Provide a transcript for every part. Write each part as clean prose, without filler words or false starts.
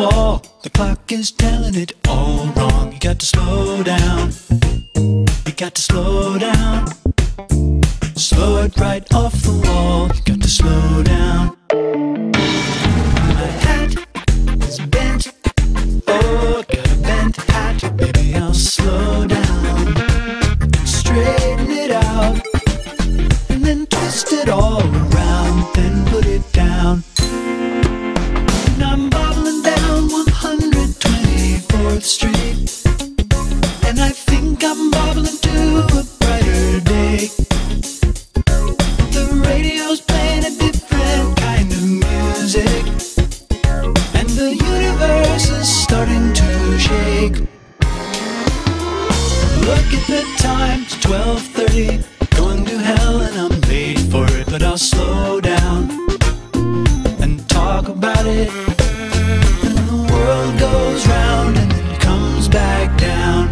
wall. The clock is telling it all wrong. You got to slow down. You got to slow down. Slow it right off the wall. You got to slow down. My hat is bent. Oh, got a bent hat. Maybe I'll slow down. Straighten it out. And then twist it all around. Then put it down. And I'm bobbling down 124th Street. And I think I'm bobbling to a brighter day. The radio's playing a different kind of music. And the universe is starting to shake. Look at the time, it's 12:30. Going to hell and I'm late for it. But I'll slow down and talk about it. And the world goes round and then comes back down.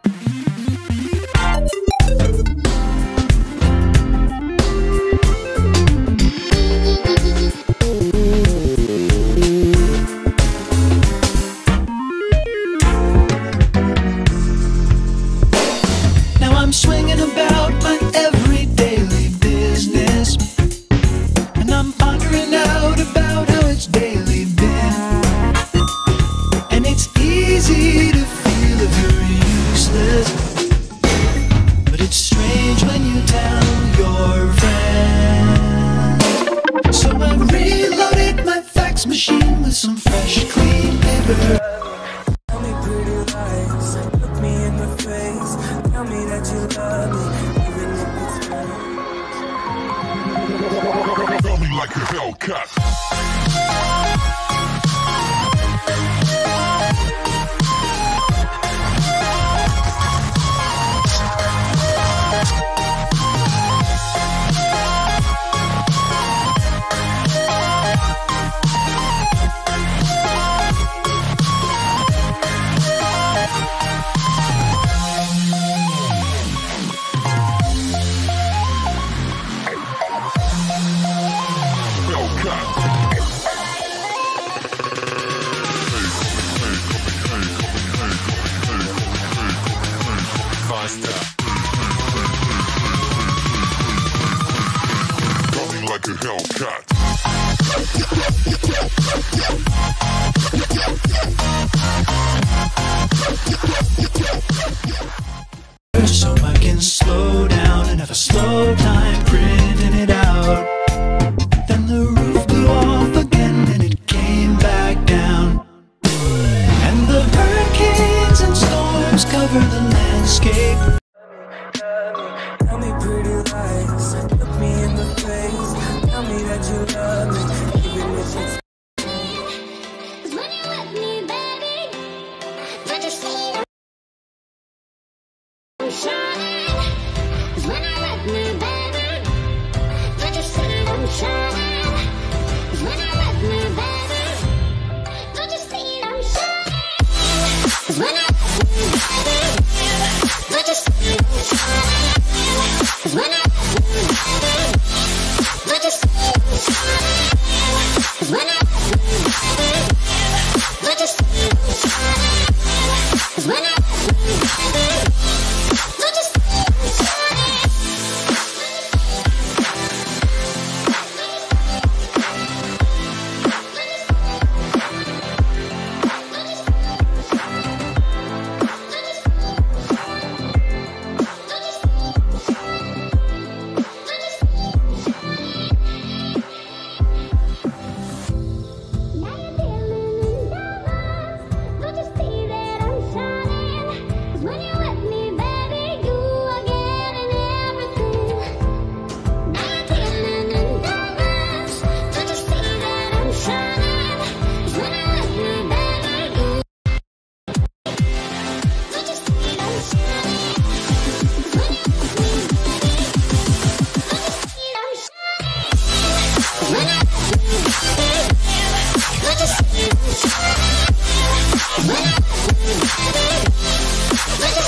I'm swinging about my every daily business, and I'm pondering out about how it's daily been. And it's easy to feel if you're useless, but it's strange when you tell your friends. So I reloaded my fax machine with some fresh, clean paper. Tell me pretty lies, look me in the face. Tell me that you love me, even if it's fake. Tell me like a Hellcat. Like a Hellcat. So I can slow down and have a slow time printing it out. Then the roof blew off again and it came back down. And the hurricanes and storms cover the landscape. Tell me pretty lies, look me in the face. Tell me that you love me, even if it's when you're with me, baby, don't you see I'm shining? When you're with me, baby, don't you see I'm shining? When you're with me, baby, don't you see I'm shining? When you're with me, baby, don't you see I'm shining? When you're with me, baby, don't you see I'm shining? When you're with me, baby, don't you see I'm shining? When you're with me, baby, don't you see I'm shining? When